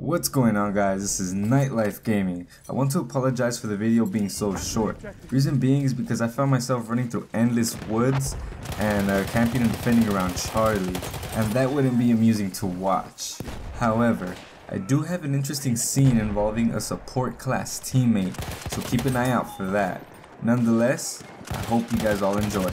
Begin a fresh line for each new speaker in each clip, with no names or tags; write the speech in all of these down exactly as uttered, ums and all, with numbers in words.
What's going on, guys? This is Nightlife Gaming. I want to apologize for the video being so short. Reason being is because I found myself running through endless woods and uh, camping and defending around Charlie, and that wouldn't be amusing to watch. However, I do have an interesting scene involving a support class teammate, so keep an eye out for that. Nonetheless, I hope you guys all enjoy.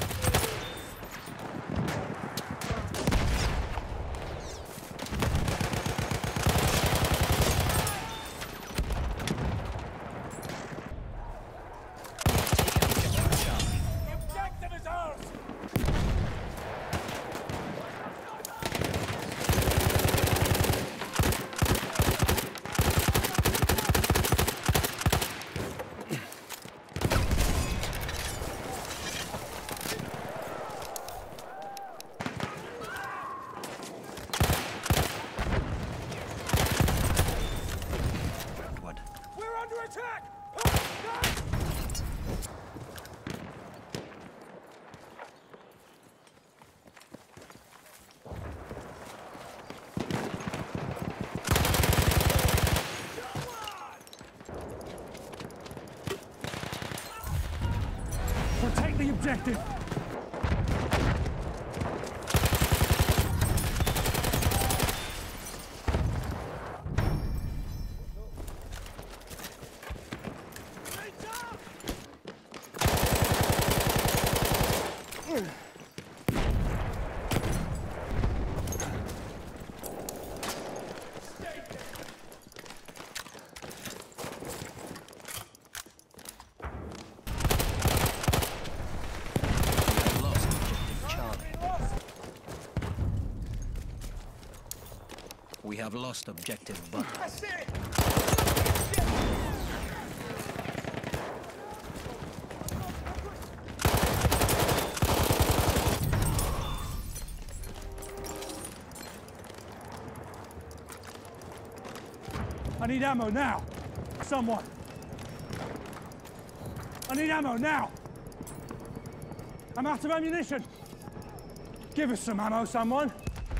Attack! Protect the objective!
We have lost objective Butter.
That's it! I need ammo now! Someone! I need ammo now! I'm out of ammunition! Give us some ammo, someone!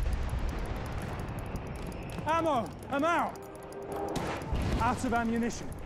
Ammo! I'm out! Out of ammunition.